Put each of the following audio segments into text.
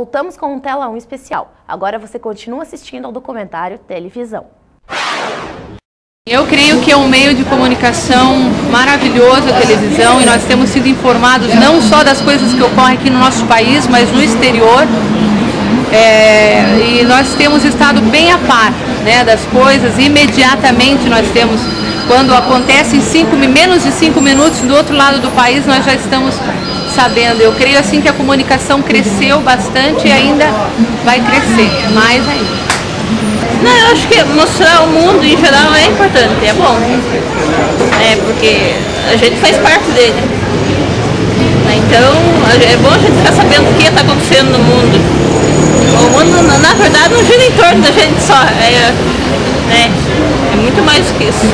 voltamos com um Tela 1 especial. Agora você continua assistindo ao documentário Televisão. Eu creio que é um meio de comunicação maravilhoso a televisão, e nós temos sido informados não só das coisas que ocorrem aqui no nosso país, mas no exterior. E nós temos estado bem a par, né, das coisas. Imediatamente nós temos, quando acontece em menos de 5 minutos do outro lado do país, nós já estamos sabendo. Eu creio assim que a comunicação cresceu bastante e ainda vai crescer mais ainda. Não, eu acho que mostrar o mundo em geral é importante, é bom. Porque a gente faz parte dele. Então, é bom a gente ficar sabendo o que está acontecendo no mundo. O mundo, na verdade, não gira em torno da gente só. É muito mais do que isso.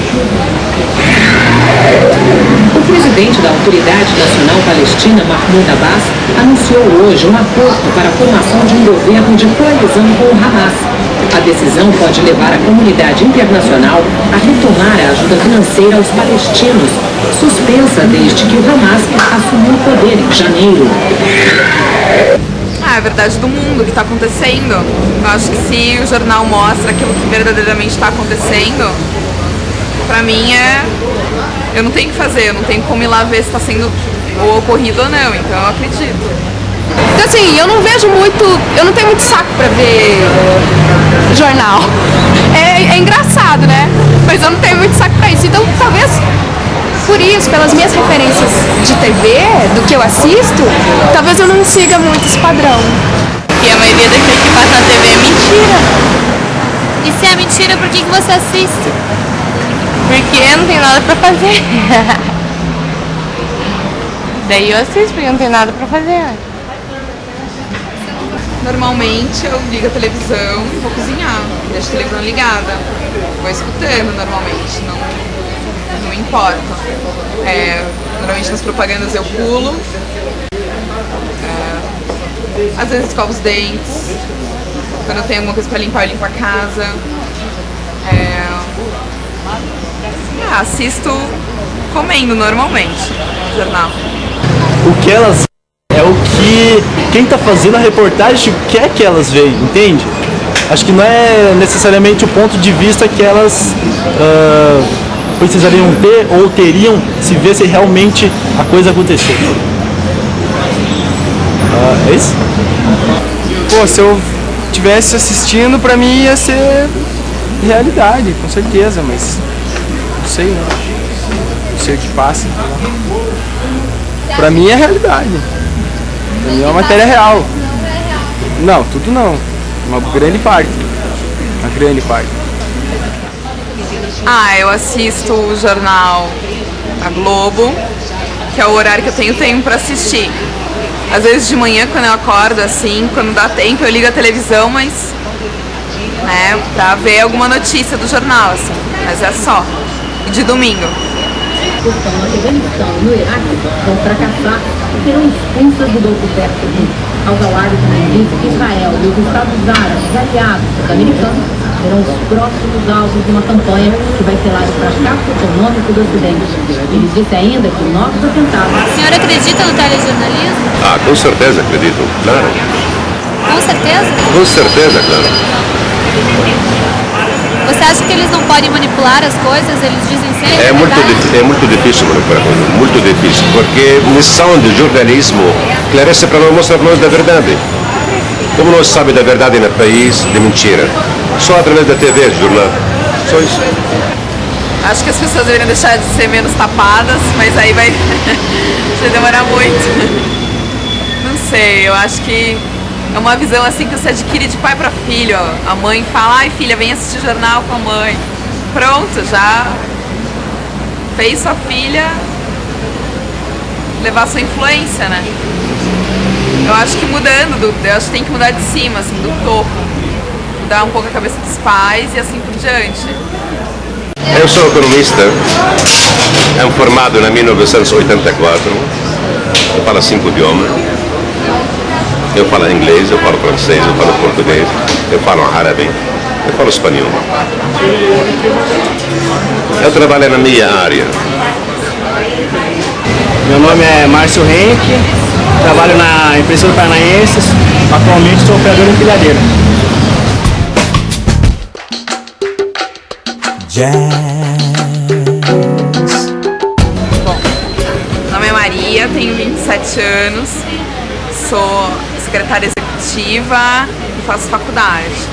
O presidente da Autoridade Nacional Palestina, Mahmoud Abbas, anunciou hoje um acordo para a formação de um governo de coalizão com o Hamas. A decisão pode levar a comunidade internacional a retomar a ajuda financeira aos palestinos, suspensa desde que o Hamas assumiu o poder em janeiro. É a verdade do mundo, o que está acontecendo. Eu acho que se o jornal mostra aquilo que verdadeiramente está acontecendo, pra mim eu não tenho o que fazer, eu não tenho como ir lá ver se está sendo ocorrido ou não, então eu acredito. Então assim, eu não vejo muito, eu não tenho muito saco pra ver jornal. É engraçado, né? Mas eu não tenho muito saco pra isso. Então talvez por isso, pelas minhas referências de TV, do que eu assisto, talvez eu não siga muito esse padrão. E a maioria daquilo que passa na TV é mentira. E se é mentira, por que você assiste? Porque não tem nada pra fazer. Daí eu assisto porque não tem nada pra fazer. Normalmente eu ligo a televisão e vou cozinhar, deixo a televisão ligada, vou escutando normalmente, não importa. Normalmente nas propagandas eu pulo, às vezes escovo os dentes, quando eu tenho alguma coisa para limpar eu limpo a casa. Assisto comendo normalmente o jornal. O que elas é o que quem está fazendo a reportagem quer que elas vejam, entende? Acho que não é necessariamente o ponto de vista que elas precisariam ter ou teriam se visse realmente a coisa acontecer. É isso? Pô, se eu estivesse assistindo, pra mim ia ser realidade, com certeza, mas não sei, né? Não sei o que passa. Pra mim é realidade. Pra mim é uma matéria real. Não, tudo não. Uma grande parte. Uma grande parte. Eu assisto o jornal A Globo, que é o horário que eu tenho tempo para assistir. Às vezes de manhã, quando eu acordo, assim, quando dá tempo, eu ligo a televisão, mas pra ver alguma notícia do jornal, assim, mas é só. E de domingo. No Afeganistão e no Iraque vão fracassar e serão expulsas do Golfo Pérsico. Aos alardes diz que Israel e os Estados Árabes aliados americanos serão os próximos alvos de uma campanha que vai selar o fracasso econômico do Ocidente. Ele disse ainda que novos atentados... O senhor acredita no telejornalismo? Com certeza acredito, claro. Com certeza? Com certeza, claro. Você acha que eles não podem manipular as coisas? Eles dizem sempre é muito difícil manipular coisas, muito difícil, porque a missão do jornalismo esclarece para nós, mostra para nós da verdade. Como nós sabemos da verdade no país, de mentira? Só através da TV, jornal. Só isso. Acho que as pessoas deveriam deixar de ser menos tapadas, mas aí vai demorar muito. Não sei, eu acho que é uma visão assim que você adquire de pai para filho. A mãe fala, ai filha, vem assistir jornal com a mãe. Pronto, já fez sua filha levar sua influência, né? Eu acho que eu acho que tem que mudar de cima, assim, do topo. Mudar um pouco a cabeça dos pais e assim por diante. Eu sou economista, formado em 1984, eu falo 5 idiomas. Eu falo inglês, eu falo francês, eu falo português, eu falo árabe, eu falo espanhol. Eu trabalho na minha área. Meu nome é Márcio Henrique, trabalho na Impressora Paranaense, atualmente sou operador de empilhadeira. Bom, meu nome é Maria, tenho 27 anos, sou secretária executiva e faço faculdade.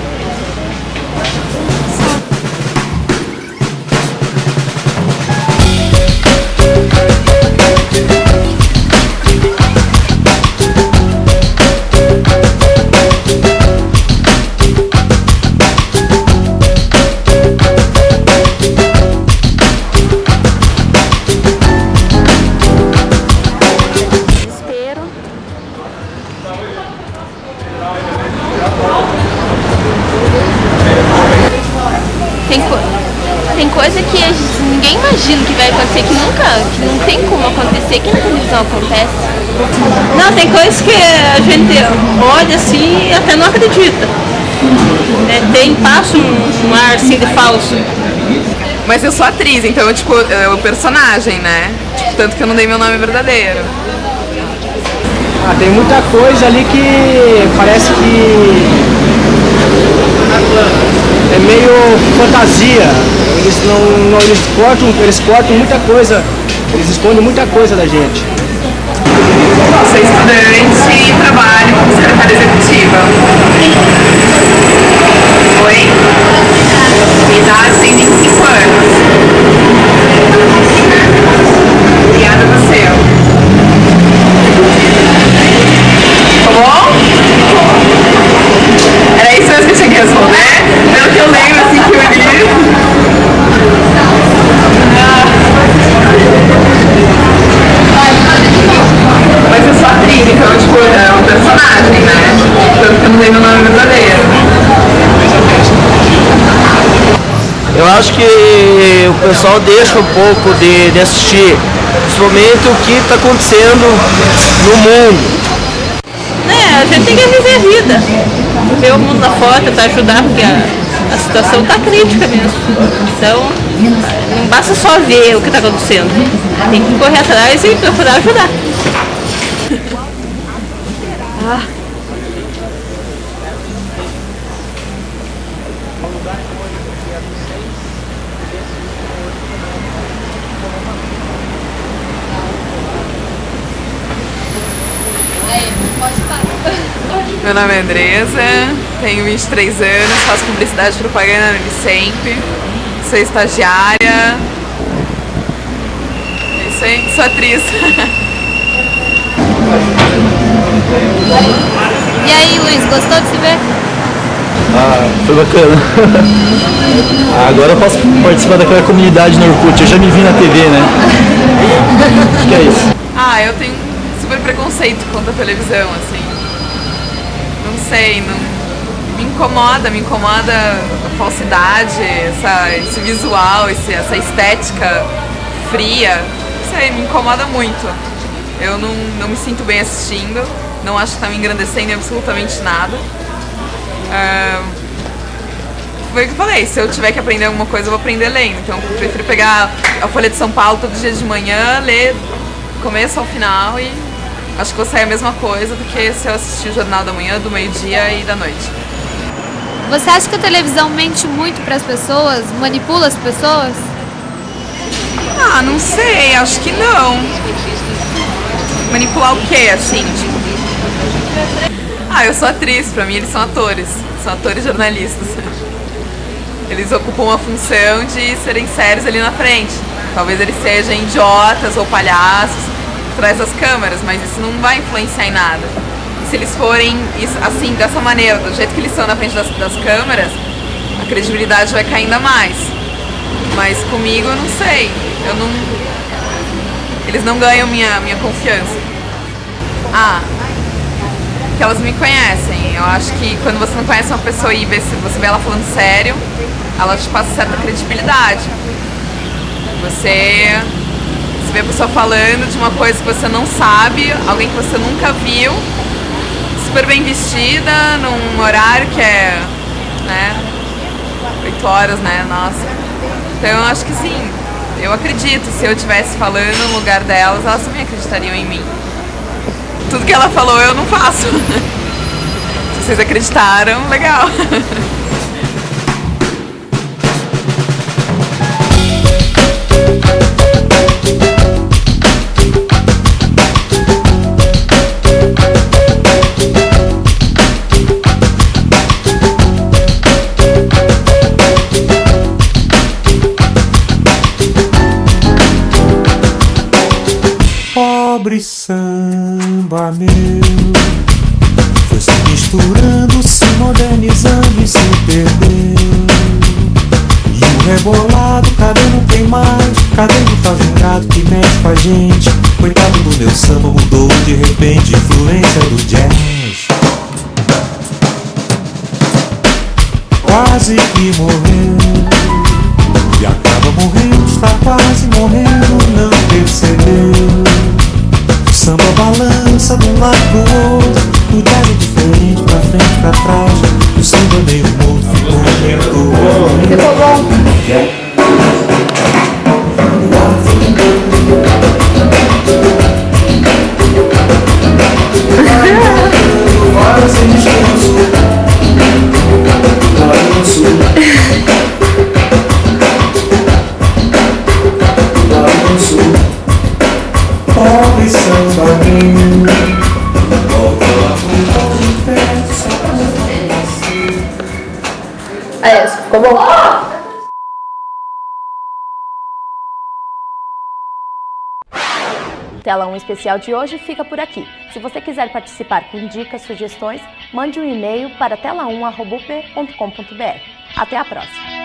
Tem coisa que ninguém imagina que vai acontecer, que não tem como acontecer, que na televisão acontece. Não, tem coisas que a gente olha assim e até não acredita. Passa um ar assim de falso. Mas eu sou atriz, então é o personagem, né? Tanto que eu não dei meu nome verdadeiro. Tem muita coisa ali que parece que é meio fantasia. Eles cortam muita coisa, eles escondem muita coisa da gente. Sou estudante e trabalho como secretária executiva. Oi? Minha idade tem 25 anos. Obrigada a você. Tá bom? Era isso mesmo que eu tinha que responder? Pelo que eu lembro, assim, que eu li. Mas eu sou atriz, então, é um personagem, né? Tanto que eu não dei meu nome verdadeiro. Eu acho que o pessoal deixa um pouco de assistir, principalmente o que está acontecendo no mundo. A gente tem que viver a vida, ver o mundo lá fora, tentar ajudar, porque a situação está crítica mesmo. Então, não basta só ver o que está acontecendo, tem que correr atrás e procurar ajudar. Meu nome é Andresa, tenho 23 anos, faço publicidade e propaganda na Unicamp, sou estagiária, é isso aí, sou atriz. E aí, Luiz, gostou de se ver? Foi bacana. Agora eu posso participar daquela comunidade no Orkut, eu já me vi na TV, né? Acho que é isso. Eu tenho super preconceito contra a televisão, assim. Não sei, me incomoda a falsidade, esse visual, essa estética fria. Não sei, me incomoda muito. Eu não me sinto bem assistindo, não acho que está me engrandecendo em absolutamente nada. Foi o que eu falei, se eu tiver que aprender alguma coisa, eu vou aprender lendo. Então eu prefiro pegar a Folha de São Paulo todo dia de manhã, ler do começo ao final e acho que vou sair a mesma coisa do que se eu assistir o Jornal da Manhã, do meio-dia e da noite. Você acha que a televisão mente muito para as pessoas, manipula as pessoas? Não sei, acho que não. Manipular o quê, assim? Eu sou atriz, pra mim eles são atores jornalistas. Eles ocupam uma função de serem sérios ali na frente. Talvez eles sejam idiotas ou palhaços atrás das câmeras, mas isso não vai influenciar em nada. E se eles forem assim, dessa maneira, do jeito que eles são na frente das câmeras, a credibilidade vai cair ainda mais. Mas comigo eu não sei, eles não ganham minha confiança. Que elas me conhecem. Eu acho que quando você não conhece uma pessoa e você vê ela falando sério, ela te passa certa credibilidade. Você vê a pessoa falando de uma coisa que você não sabe, alguém que você nunca viu, super bem vestida, num horário que é, 8 horas, nossa. Então eu acho que sim, eu acredito, se eu estivesse falando no lugar delas, elas também acreditariam em mim. tudo que ela falou eu não faço. Se vocês acreditaram, legal. Pobre samba meu, foi se misturando, se modernizando e se perdeu. E o rebolado, cadê não tem mais? Cadê o tal gingado que mexe com a gente? Coitado do meu samba, mudou de repente, influência do jazz. Quase que morreu, e acaba morrendo, está quase morrendo, não percebeu. O samba balança de um lado pro outro, o jazz é diferente, pra frente, pra trás. O samba meio morto, ficou meio bom. Ficou bom. Agora sem descanso, balanço. Pobre samba meu, volta lá pro pão de perto, só pra É isso, ficou bom? Tela 1 especial de hoje fica por aqui. Se você quiser participar com dicas, sugestões, mande um e-mail para tela1@up.com.br. Até a próxima!